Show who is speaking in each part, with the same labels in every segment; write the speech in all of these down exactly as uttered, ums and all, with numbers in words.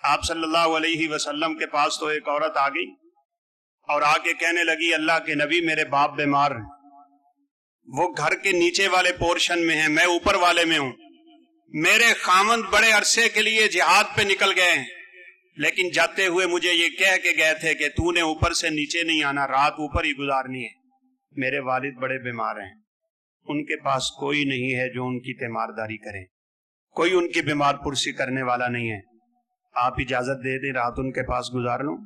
Speaker 1: आप सल्लल्लाहु अलैहि वसल्लम के पास तो एक औरत आ गई और आके कहने लगी, अल्लाह के नबी मेरे बाप बीमार हैं, वो घर के नीचे वाले पोर्शन में है, मैं ऊपर वाले में हूं। मेरे खामंद बड़े अरसे के लिए जिहाद पे निकल गए हैं, लेकिन जाते हुए मुझे ये कह के गए थे कि तूने ऊपर से नीचे नहीं आना, रात ऊपर ही गुजारनी है। मेरे वालिद बड़े बीमार हैं, उनके पास कोई नहीं है जो उनकी तीमारदारी करे, कोई उनकी बीमार पुरसी करने वाला नहीं है, आप इजाजत दे दें रात उनके पास गुजार लूं।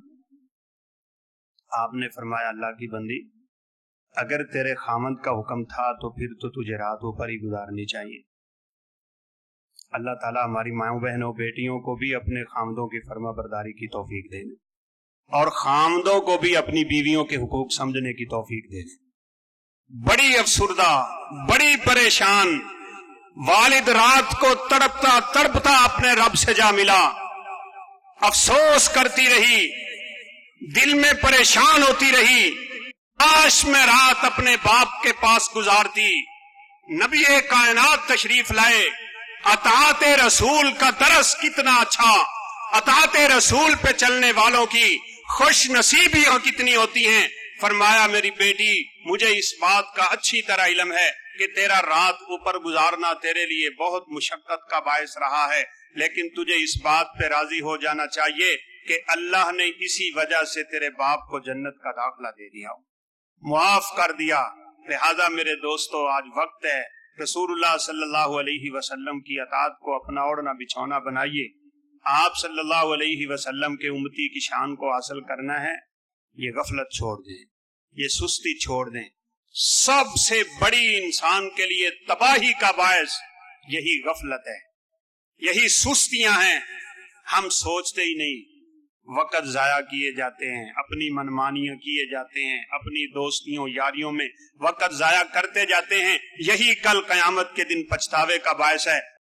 Speaker 1: आपने फरमाया, अल्लाह की बंदी, अगर तेरे खामंद का हुक्म था तो फिर तो तुझे रात ऊपर ही गुजारनी चाहिए। अल्लाह ताला हमारी माओ बहनों बेटियों को भी अपने खामदों की फर्मा बरदारी की तौफीक दे दे और खामदों को भी अपनी बीवियों के हुकूक समझने की तौफीक दे दे। बड़ी अफसुर्दा, बड़ी परेशान वालिद रात को तड़पता तड़पता अपने रब से जा मिला, अफसोस करती रही, दिल में परेशान होती रही, काश मैं रात अपने बाप के पास गुजारती। नबी कायनात तशरीफ लाए, अताते रसूल का दरस कितना अच्छा, अताते रसूल पे चलने वालों की खुश नसीबियां कितनी होती हैं। फरमाया, मेरी बेटी, मुझे इस बात का अच्छी तरह इल्म है कि तेरा रात ऊपर गुजारना तेरे लिए बहुत मुशक्कत का बायस रहा है, लेकिन तुझे इस बात पे राजी हो जाना चाहिए कि अल्लाह ने इसी वजह से तेरे बाप को जन्नत का दाखला दे दिया, मुआफ कर दिया। लिहाजा मेरे दोस्तों, आज वक्त है रसूलुल्लाह सल्लल्लाहु अलैहि वसल्लम की अताअत को अपना ओढ़ना बिछौना बनाइए। आप सल्लल्लाहु अलैहि वसल्लम के उम्मती की शान को हासिल करना है, ये गफलत छोड़ दें, ये सुस्ती छोड़ दें। सबसे बड़ी इंसान के लिए तबाही का बायस यही गफलत है, यही सुस्तियां हैं। हम सोचते ही नहीं, वक़्त जाया किए जाते हैं, अपनी मनमानियां किए जाते हैं, अपनी दोस्तियों यारियों में वक़्त जाया करते जाते हैं। यही कल क़यामत के दिन पछतावे का बायस है।